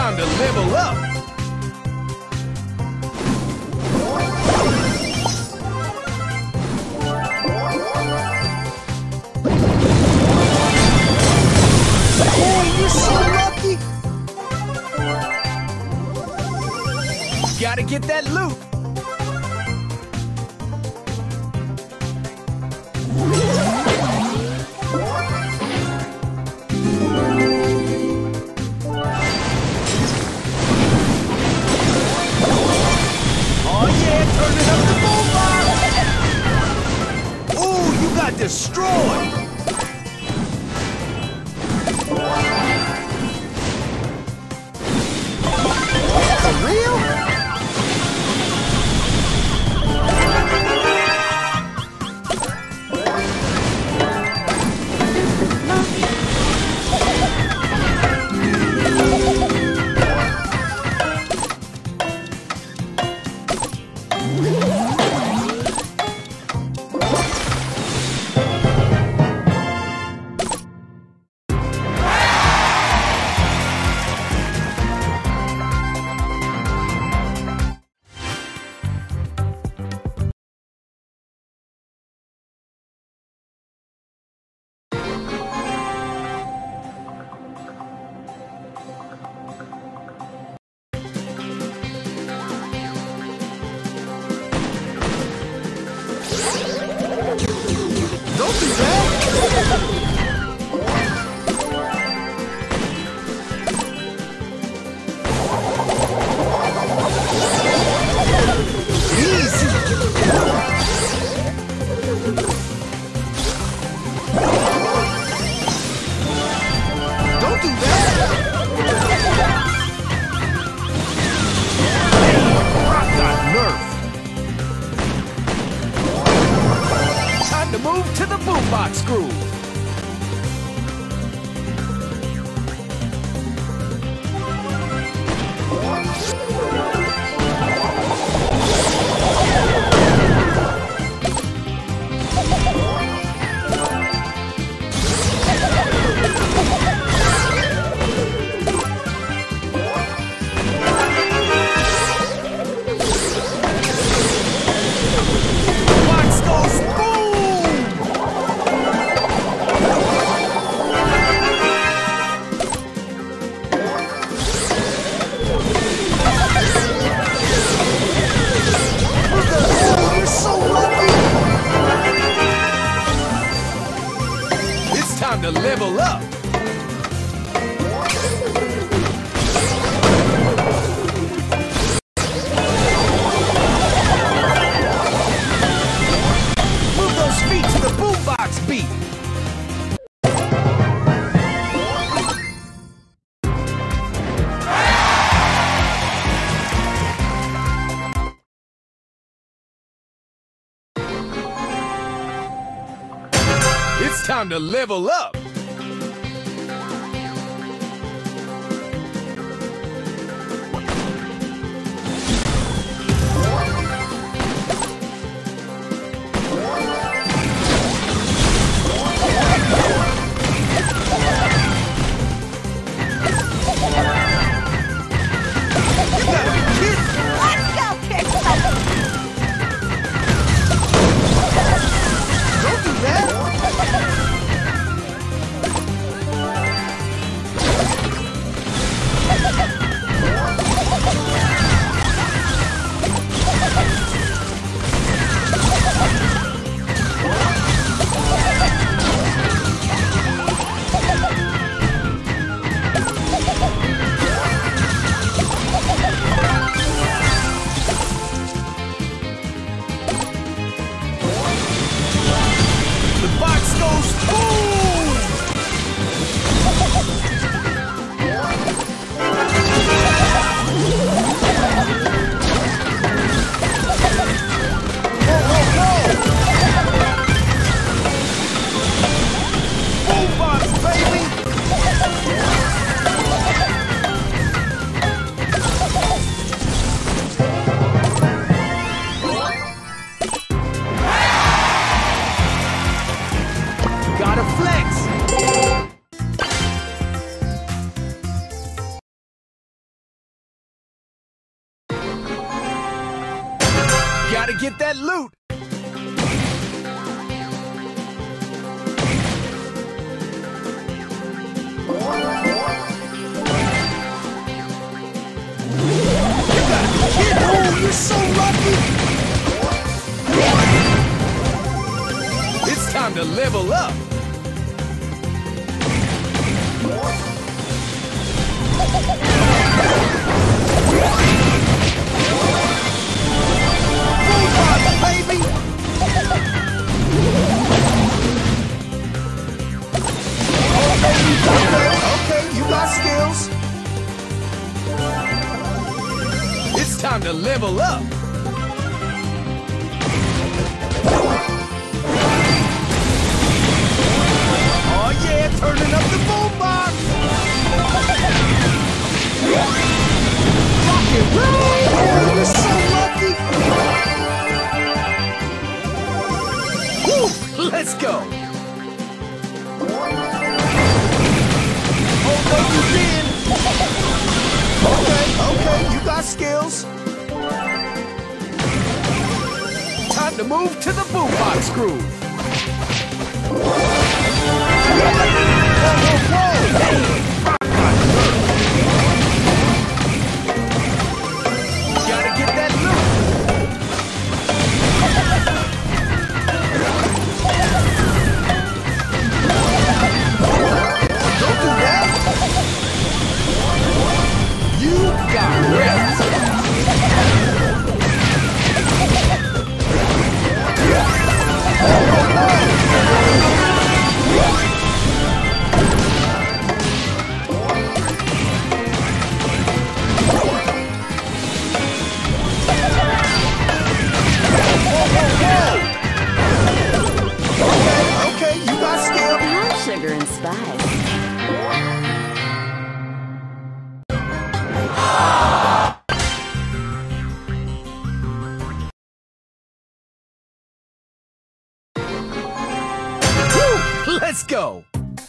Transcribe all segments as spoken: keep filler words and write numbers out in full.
time to level up. Oh, you're so lucky! Gotta get that loot. Oh yeah, turn it up the boombox! Ooh, you got destroyed! For real? Don't do that! Easy! Don't do that! Rock got nerfed. Time to move to the boombox groove. Box goes boom! Oh, you're so lucky! It's time to level up. Move those feet to the boombox beat. It's time to level up. You gotta be kidding. Let's go kick some. Don't do that. Gotta get that loot. Oh, you're so lucky! It's time to level up. Boombox, baby! Okay, okay, you got skills. It's time to level up. Oh yeah, turning up the boombox! Rock and roll! Oh, you're so lucky! Woo, let's go. Oh, no, you did! Okay, okay, you got skills. Time to move to the boombox groove. Gotta get that loot. Don't do that! You got wrecked. Okay, okay, you got skills. High sugar and spice. Woo, let's go.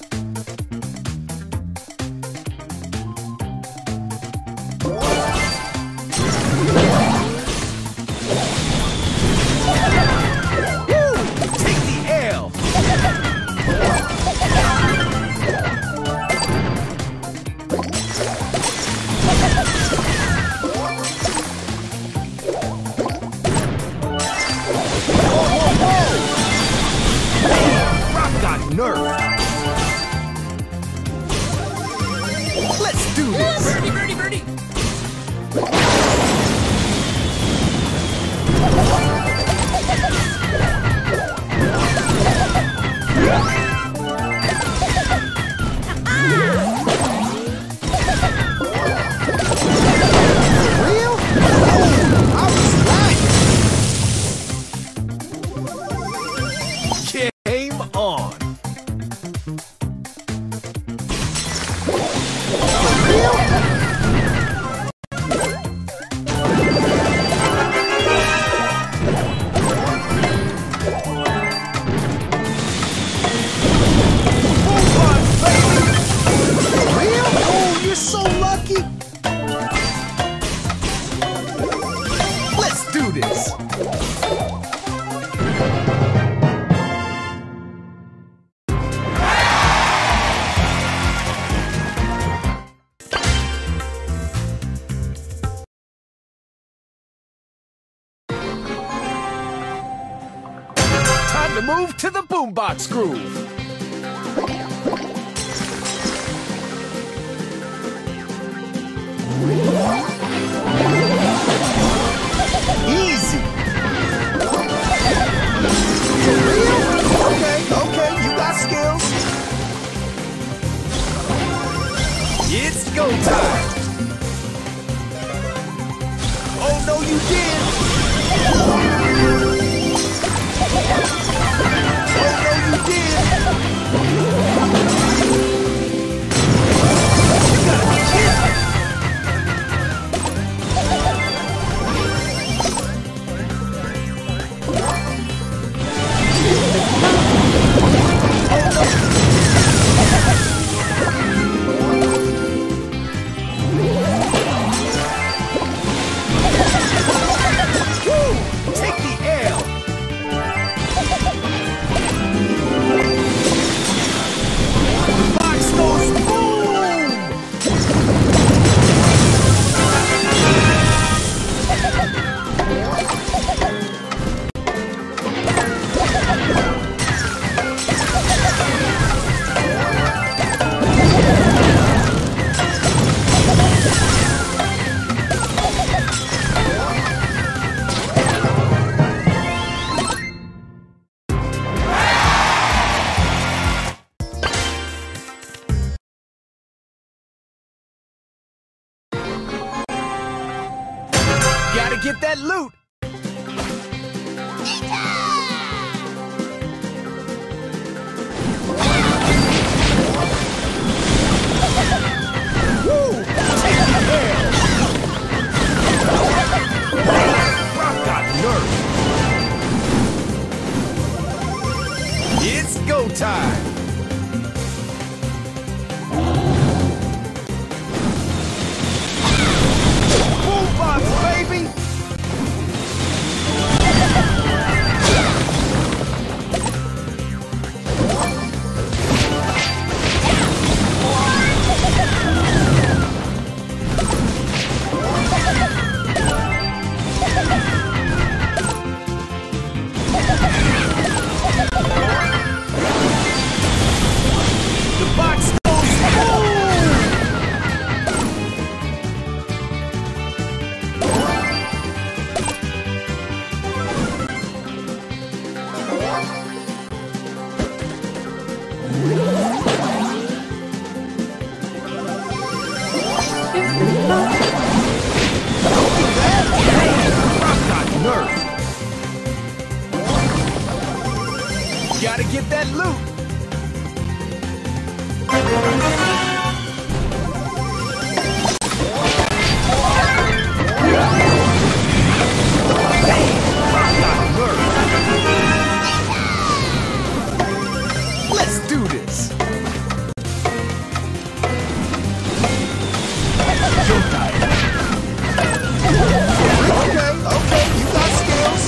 Woo, take the L. Rock got nerfed. Let's do this. Birdie, birdie, birdie. Real? Oh, I was right. Game on. Real? Oh, you're so lucky. Let's do this. Time to move to the boombox groove. Easy. Real? Okay, okay, you got skills. It's go time. Oh no, you did. Oh no, you did. You gotta be kidding. Woo! Take the Gotta get that loot. Woo! Take the air. Rock got nerfed. It's go time. Boombox, baby. The box goes boom! Rock got nerfed. Gotta get that loot. Let's do this. Okay, okay, you got skills.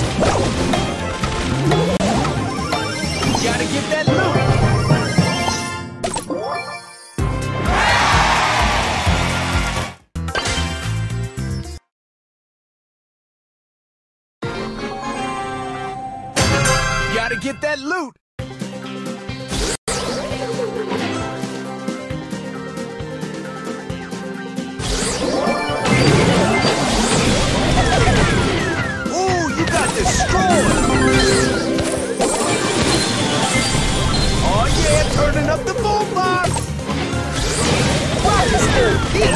Gotta get that loot. Gotta get that loot. Ooh, you got destroyed. Oh yeah, turning up the boombox. Rock is still heat.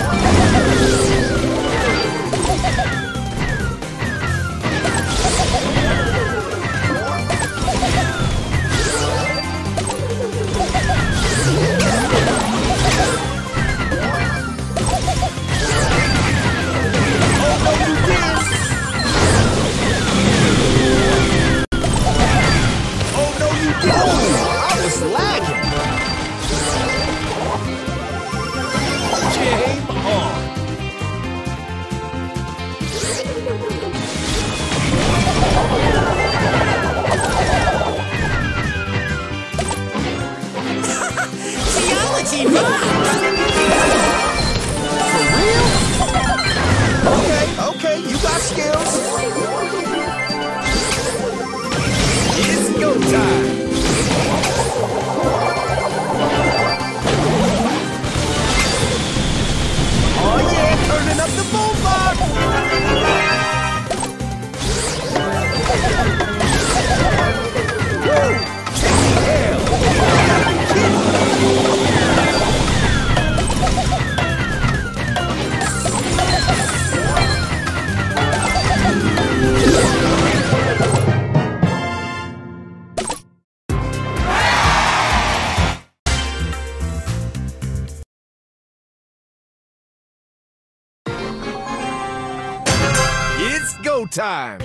Go time!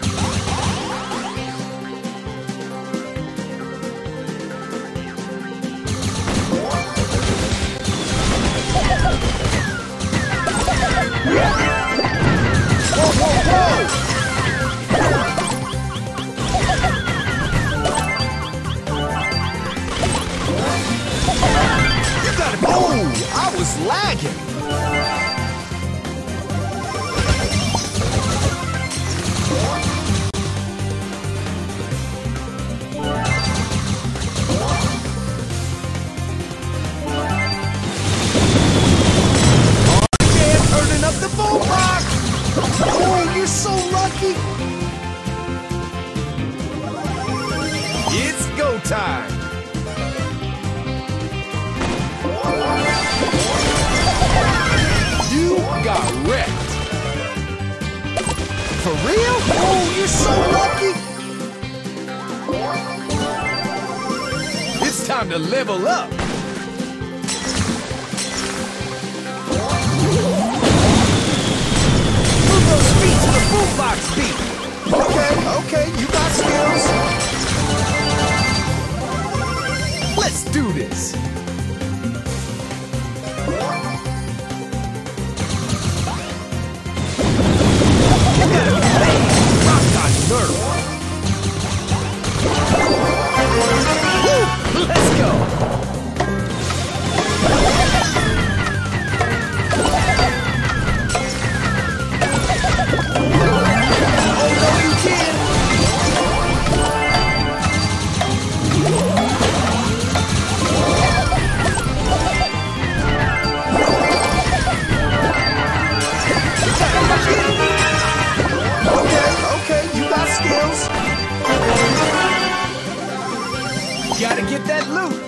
Whoa, whoa, whoa! You got it! Oh, I was lagging! It's go time! For real? Oh, you're so lucky. It's time to level up. Move those feet to the boombox beat. Okay, okay, you got skills. Let's do this. You gotta be bad. Rock got nerve. Woo! Let's go. Oh no, you can't. Okay, okay, you got skills. Gotta get that loot.